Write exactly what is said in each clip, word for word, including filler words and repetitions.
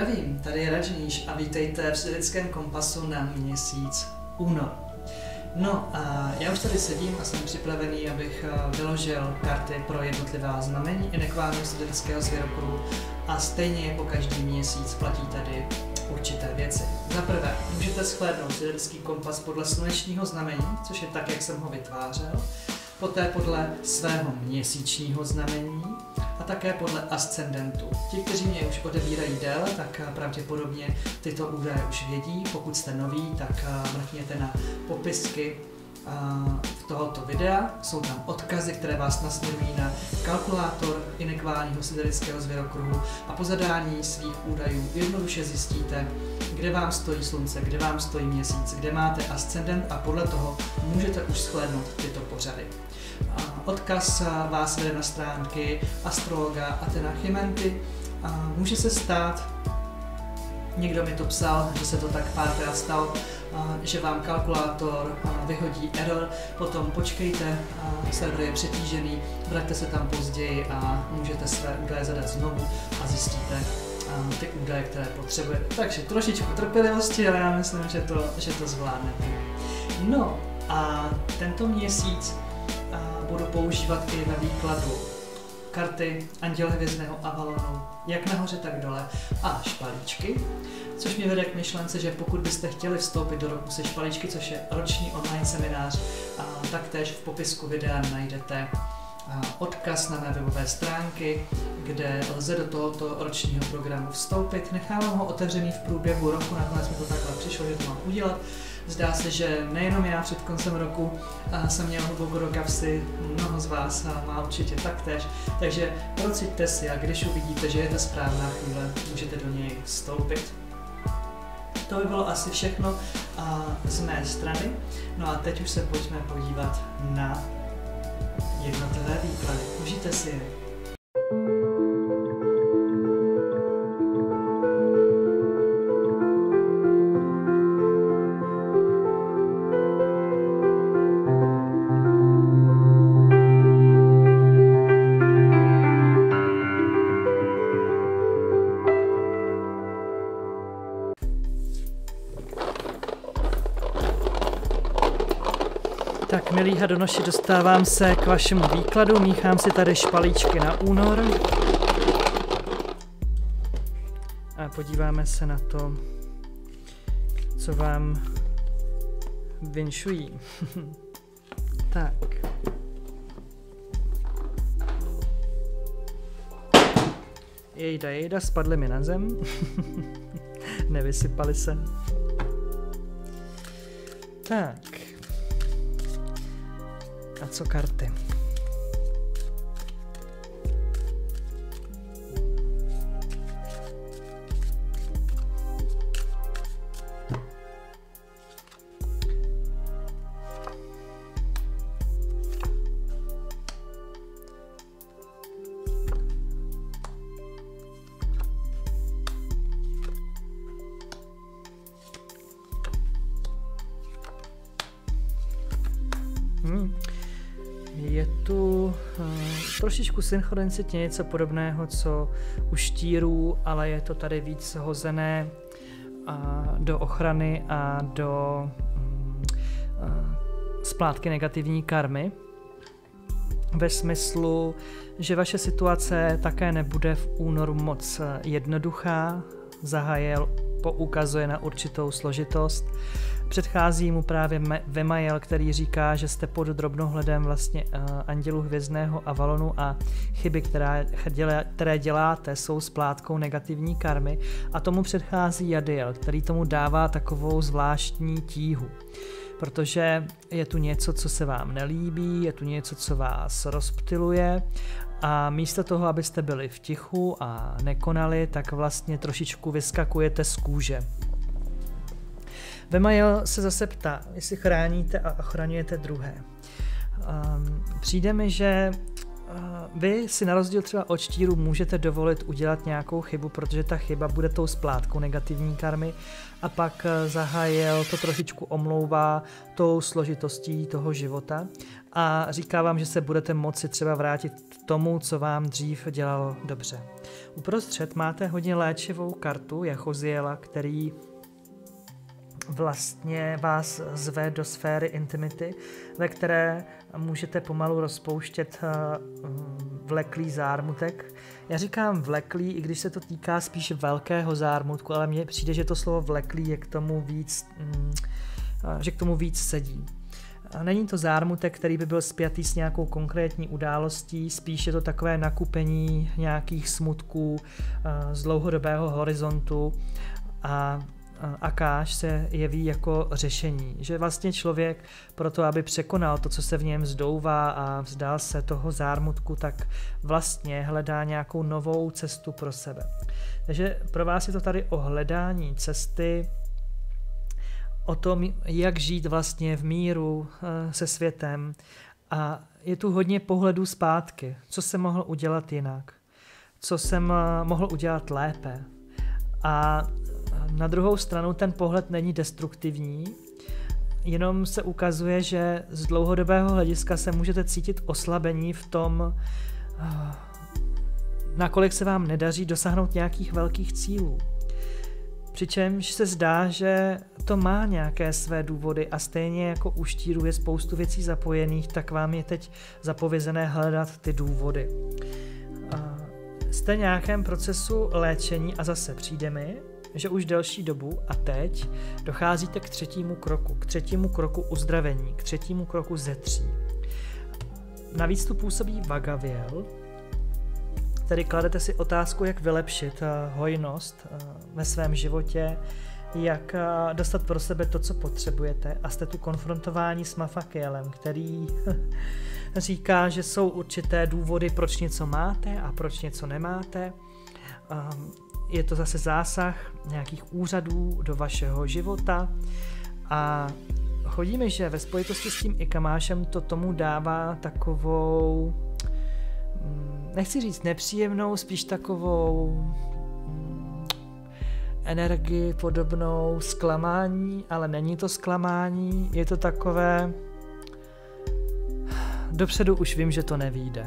Zdravím, tady je Rajníš a vítejte v Siderickém kompasu na měsíc únor. No a já už tady sedím a jsem připravený, abych vyložil karty pro jednotlivá znamení inekválního siderického zvěrokruhu a stejně jako každý měsíc platí tady určité věci. Za prvé, můžete shlédnout siderický kompas podle slunečního znamení, což je tak, jak jsem ho vytvářel, poté podle svého měsíčního znamení a také podle ascendentu. Ti, kteří mě už odebírají déle, tak pravděpodobně tyto údaje už vědí. Pokud jste noví, tak mrkněte na popisky tohoto videa. Jsou tam odkazy, které vás nasměrují na kalkulátor inekválního siderického zvěrokruhu a po zadání svých údajů jednoduše zjistíte, kde vám stojí slunce, kde vám stojí měsíc, kde máte ascendent a podle toho můžete už shlédnout tyto pořady. Odkaz vás vede na stránky astrologa Athena Chimenty. Může se stát, někdo mi to psal, že se to tak párkrát stalo, že vám kalkulátor vyhodí error, potom počkejte, server je přetížený, vraťte se tam později a můžete své údaje zadat znovu a zjistíte ty údaje, které potřebujete. Takže trošičku trpělivosti, ale já myslím, že to, že to zvládnete. No a tento měsíc budu používat i na výkladu karty Anděl hvězdného Avalonu, jak nahoře, tak dole, a špalíčky, což mě vede k myšlence, že pokud byste chtěli vstoupit do roku se špalíčky, což je roční online seminář, tak též v popisku videa najdete odkaz na mé webové stránky, kde lze do tohoto ročního programu vstoupit. Nechávám ho otevřený v průběhu roku, nakonec mi to takhle přišlo, že to mám udělat. Zdá se, že nejenom já před koncem roku jsem měl hluboko do kapsy, mnoho z vás má určitě taktéž, takže prociťte si a když uvidíte, že je to správná chvíle, můžete do něj vstoupit. To by bylo asi všechno z mé strany, no a teď už se pojďme podívat na jednotlivé výklady. Užijte si je. Tak, milí hadonoši, dostávám se k vašemu výkladu, míchám si tady špalíčky na únor a podíváme se na to, co vám vinšují. Tak. Jejda, jejda, spadly mi na zem. Nevysypaly se. Tak. A co karty? Hmm. Je tu uh, trošičku synchronicitně něco podobného, co u štírů, ale je to tady víc hozené uh, do ochrany a do um, uh, splátky negativní karmy. Ve smyslu, že vaše situace také nebude v únoru moc jednoduchá. Zahajel poukazuje na určitou složitost. Předchází mu právě Vemael, který říká, že jste pod drobnohledem vlastně uh, andělů hvězdného Avalonu a chyby, která, které děláte, jsou splátkou negativní karmy. A tomu předchází Jadiel, který tomu dává takovou zvláštní tíhu. Protože je tu něco, co se vám nelíbí, je tu něco, co vás rozptyluje a místo toho, abyste byli v tichu a nekonali, tak vlastně trošičku vyskakujete z kůže. Vemael se zase ptá, jestli chráníte a ochraňujete druhé. Um, přijde mi, že uh, vy si na rozdíl třeba od štíru můžete dovolit udělat nějakou chybu, protože ta chyba bude tou splátkou negativní karmy a pak Zahajiel to trošičku omlouvá tou složitostí toho života a říká vám, že se budete moci třeba vrátit k tomu, co vám dřív dělalo dobře. Uprostřed máte hodně léčivou kartu Jachoziela, který vlastně vás zve do sféry intimity, ve které můžete pomalu rozpouštět vleklý zármutek. Já říkám vleklý, i když se to týká spíš velkého zármutku, ale mně přijde, že to slovo vleklý je k tomu víc, že k tomu víc sedí. Není to zármutek, který by byl spjatý s nějakou konkrétní událostí, spíš je to takové nakupení nějakých smutků z dlouhodobého horizontu a Akáš se jeví jako řešení, že vlastně člověk proto, aby překonal to, co se v něm zdouvá a vzdal se toho zármutku, tak vlastně hledá nějakou novou cestu pro sebe. Takže pro vás je to tady o hledání cesty, o tom, jak žít vlastně v míru se světem a je tu hodně pohledů zpátky, co jsem mohl udělat jinak, co jsem mohl udělat lépe a na druhou stranu ten pohled není destruktivní, jenom se ukazuje, že z dlouhodobého hlediska se můžete cítit oslabení v tom, nakolik se vám nedaří dosáhnout nějakých velkých cílů. Přičemž se zdá, že to má nějaké své důvody a stejně jako u štíru je spoustu věcí zapojených, tak vám je teď zapovězené hledat ty důvody. Jste v nějakém procesu léčení a zase přijde mi, že už delší dobu a teď docházíte k třetímu kroku, k třetímu kroku uzdravení, k třetímu kroku ze tří. Navíc tu působí Vagaviel, tedy kladete si otázku, jak vylepšit hojnost ve svém životě, jak dostat pro sebe to, co potřebujete a jste tu konfrontováni s Mafakielem, který říká, že jsou určité důvody, proč něco máte a proč něco nemáte. Je to zase zásah nějakých úřadů do vašeho života a chodí mi, že ve spojitosti s tím Ikamášem to tomu dává takovou, nechci říct nepříjemnou, spíš takovou energii podobnou zklamání, ale není to zklamání, je to takové, dopředu už vím, že to nevyjde.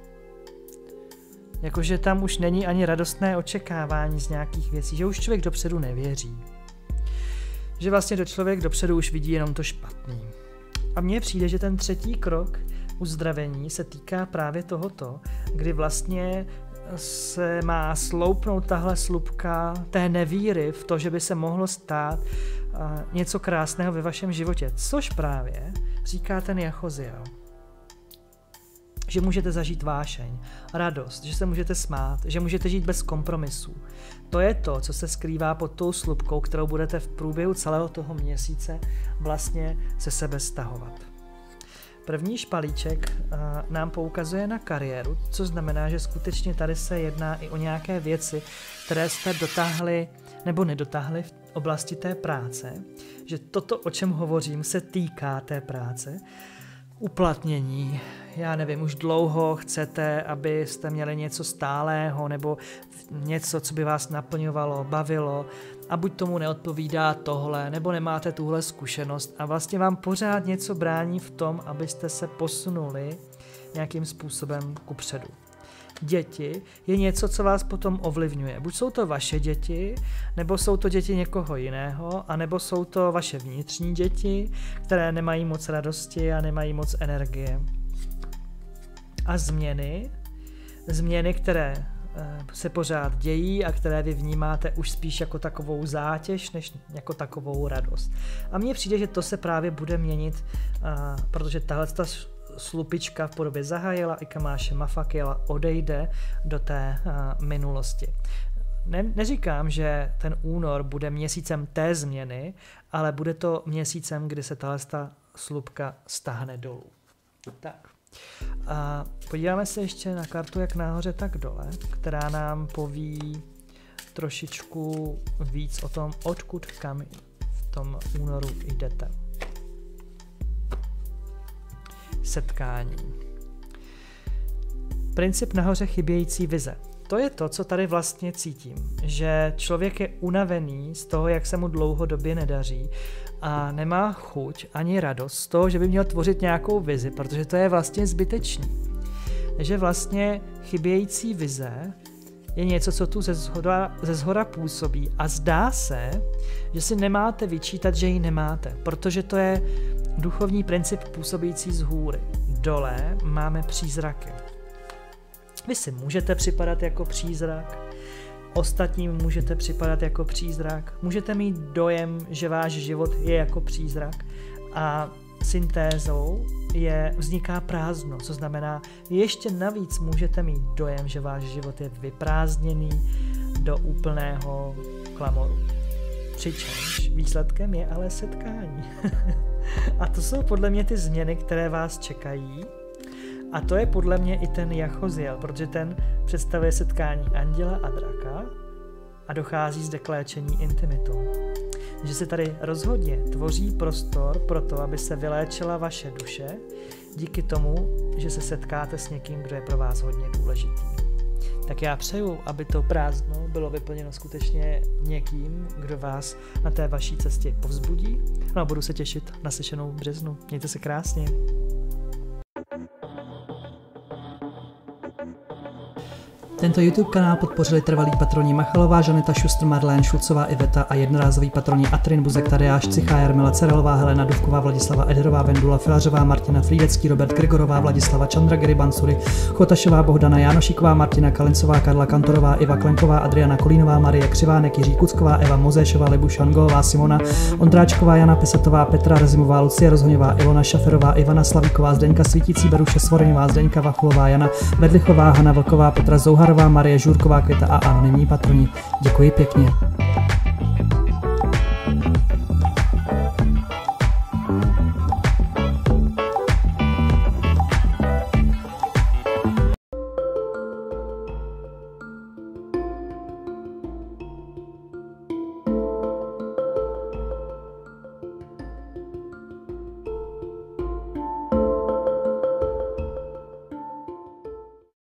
Jakože tam už není ani radostné očekávání z nějakých věcí, že už člověk dopředu nevěří. Že vlastně do člověk dopředu už vidí jenom to špatný. A mně přijde, že ten třetí krok uzdravení se týká právě tohoto, kdy vlastně se má sloupnout tahle slupka té nevíry v to, že by se mohlo stát něco krásného ve vašem životě. Což právě říká ten Jachoziel. Že můžete zažít vášeň, radost, že se můžete smát, že můžete žít bez kompromisů. To je to, co se skrývá pod tou slupkou, kterou budete v průběhu celého toho měsíce vlastně se sebe stahovat. První špalíček uh, nám poukazuje na kariéru, co znamená, že skutečně tady se jedná i o nějaké věci, které jste dotáhli nebo nedotáhli v oblasti té práce, že toto, o čem hovořím, se týká té práce, uplatnění. Já nevím, už dlouho chcete, abyste měli něco stálého nebo něco, co by vás naplňovalo, bavilo a buď tomu neodpovídá tohle, nebo nemáte tuhle zkušenost a vlastně vám pořád něco brání v tom, abyste se posunuli nějakým způsobem kupředu. Děti je něco, co vás potom ovlivňuje. Buď jsou to vaše děti, nebo jsou to děti někoho jiného, anebo jsou to vaše vnitřní děti, které nemají moc radosti a nemají moc energie. A změny, změny, které se pořád dějí a které vy vnímáte už spíš jako takovou zátěž, než jako takovou radost. A mně přijde, že to se právě bude měnit, protože tahle slupička v podobě Zahajiela, Ikamáše, Mafakiela odejde do té minulosti. Ne, neříkám, že ten únor bude měsícem té změny, ale bude to měsícem, kdy se tahle slupka stáhne dolů. Tak. A podíváme se ještě na kartu jak nahoře, tak dole, která nám poví trošičku víc o tom, odkud kam v tom únoru jdete. Setkání. princip nahoře chybějící vize. To je to, co tady vlastně cítím, že člověk je unavený z toho, jak se mu dlouhodobě nedaří a nemá chuť ani radost z toho, že by měl tvořit nějakou vizi, protože to je vlastně zbytečný. Takže vlastně chybějící vize je něco, co tu ze zhora, ze zhora působí a zdá se, že si nemáte vyčítat, že ji nemáte, protože to je duchovní princip působící z hůry. Dole máme přízraky. Vy si můžete připadat jako přízrak, ostatním můžete připadat jako přízrak, můžete mít dojem, že váš život je jako přízrak a syntézou je, vzniká prázdno, co znamená, ještě navíc můžete mít dojem, že váš život je vyprázdněný do úplného klamoru. Přičemž výsledkem je ale setkání. A to jsou podle mě ty změny, které vás čekají. A to je podle mě i ten Jachoziel, protože ten představuje setkání anděla a draka a dochází zde k léčení intimitou. Že se tady rozhodně tvoří prostor pro to, aby se vyléčila vaše duše díky tomu, že se setkáte s někým, kdo je pro vás hodně důležitý. Tak já přeju, aby to prázdno bylo vyplněno skutečně někým, kdo vás na té vaší cestě povzbudí. No a budu se těšit na slyšenou v březnu. Mějte se krásně. Tento YouTube kanál podpořili trvalí patroni Machalová, Žaneta Šustr, Marlén, Šulcová, Iveta a jednorázový patroni Atrin, Buzek, Tadeáš, Cichá, Jarmila, Cerelová, Helena, Duvková, Vladislava, Ederová, Vendula, Filařová, Martina, Frýdecký, Robert, Gregorová, Vladislava, Čandra, Gary, Bansury, Chotašová, Bohdana, Jánošíková, Martina, Kalincová, Karla Kantorová, Iva Klenková, Adriana Kolínová, Marie Křivánek, Jiří Kucková, Eva Mozéšová, Libuš Angolová, Simona, Ondráčková, Jana Pesatová, Petra Razimová, Lucie Rozhoňová, Ilona Šaferová, Ivana Slavíková, Zdeňka Svítící, Beruše Svoreňová, Zdeňka Vachulová, Jana Vedlichová, Hana Vlková, Petra Zouharová, Marie Žurková, Květa a anonymní patroni. Děkuji pěkně.